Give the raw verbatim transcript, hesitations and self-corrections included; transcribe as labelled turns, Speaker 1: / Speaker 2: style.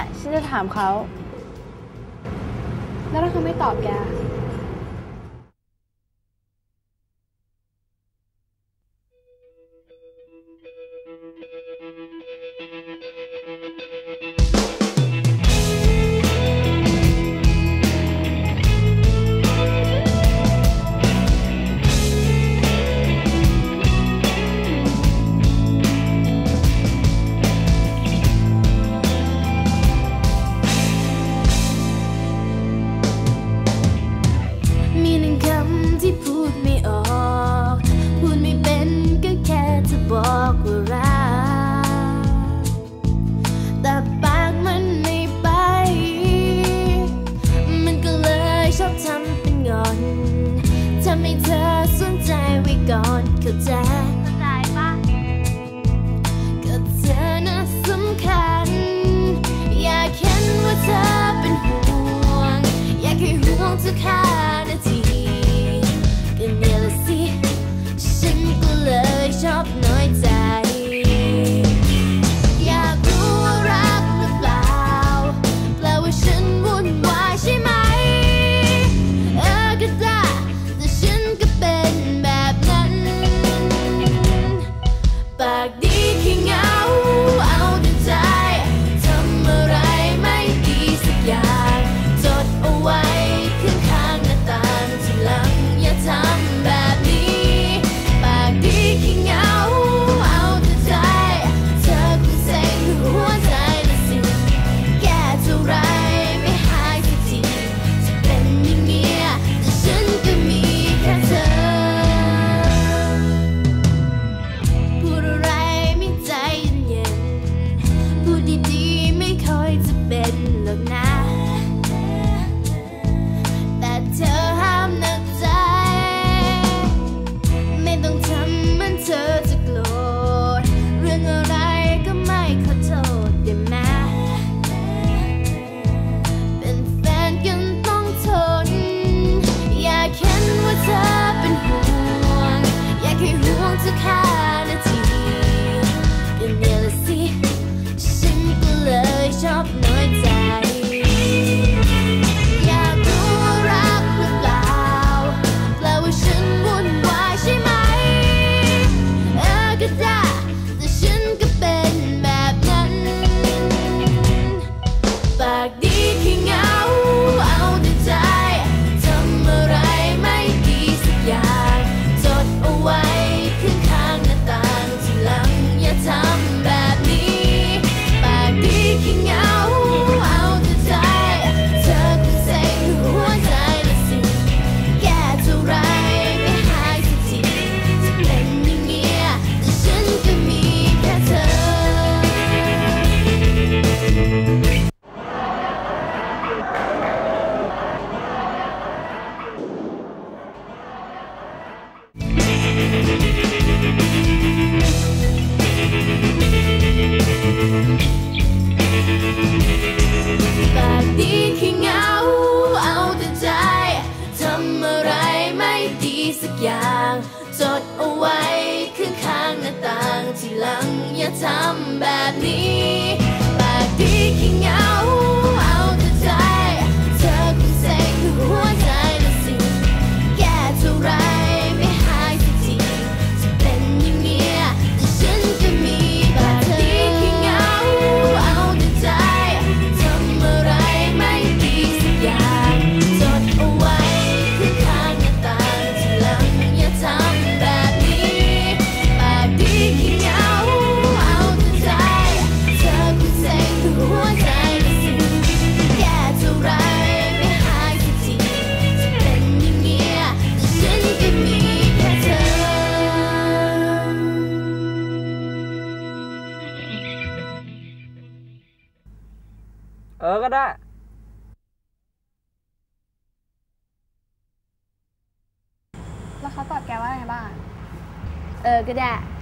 Speaker 1: ฉันจะถามเขาแล้วถ้าเขาไม่ตอบแก
Speaker 2: ที่พูดไม่ออกพูดไม่เป็นก็แค่จะบอกว่ารักแต่ปากมันไม่ไปมันก็เลยชอบทำเป็นงอนทำให้เธอสนใจไว้ก่อนเข้าใจเข้าใจปะก็เธอน่ะสำคัญอยากเห็นว่าเธอเป็นห่วงอยากให้ห่วงทุกห้านาทีเนี่ยละสิฉันก็เลยชอบน้อยใจอยากรู้ว่ารักหรือเปล่าแปลว่าฉันวุ่นวายใช่ไหมเออก็ได้แต่ฉันก็เป็นแบบนั้นปากดีแค่เหงาเอาแต่ใจทำอะไรไม่ดีสักอย่างจดเอาไว้ข้างๆหน้าต่างทีหลังอย่าทำแบบนี้ปากดีแค่เหงาเอาแต่ใจเธอคงเซ็งหัวใจละสิแก้เท่าไรไม่หายสักทีจะเป็นอย่างเงี้ยแต่ฉันก็มีแค่เธอพูดอะไรไม่ใจเย็นๆพูดดีๆไม่ค่อยจะเป็นหรอกนะแต่เธอห้ามนึกใจไม่ต้องทำมันเธอจะโกรธเรื่องอะไรก็ไม่ขอโทษได้ไหมเป็นแฟนกันต้องทนอยากเห็นว่าเธอเป็นห่วงอยากให้ห่วงทุกห้านาทีก็เนี่ยละสิฉันก็เลยชอบน้อยใจอยากรู้ว่ารักหรือเปล่าแปลว่าฉันวุ่นวายใช่ไหมเออก็ได้แต่ฉันก็เป็นแบบนั้นปากดีแค่เหงาเอาแต่ใจทำอะไรไม่ดีสักอย่างจดเอาไว้ข้างๆหน้าต่างทีหลังอย่าทำแบบนี้ปากดีแค่เหงาเอาแต่ใจเธอคงเซ็งหัวใจละสิแก้เท่าไรไม่หายสักทีจะเป็นอย่างเงี้ยแต่ฉันก็มีแค่เธอปากดีแค่เหงาเอาแต่ใจทำอะไรไม่ดีสักอย่างจดเอาไว้ข้างๆหน้าต่างทีหลังอย่าทำแบบนี้ปากดีแค่เหงาเอาแต่ใจเธอคงเซ็งหัวใจละสิแก้เท่าไรไม่หายสักทีจะเป็นอย่างเงี้ยแต่ฉันก็มีปากดีแค่เหงาเอาแต่ใจทำอะไรไม่ดีสักอย่างจดเอาไว้ข้างๆหน้าต่างทีหลังอย่าทำแบบนี้ปากดีแค่เหงาเอาแต่ใจเธอคงเซ็งหัวใจละสิแก้เท่าไรไม่หายสักทีจะเป็นอย่างเงี้ยแต่ฉันก็มีแค่เธอ
Speaker 3: เออก็ได้
Speaker 1: แล้วเขาตอบแกว่าไงบ้าง
Speaker 2: เออก็ได้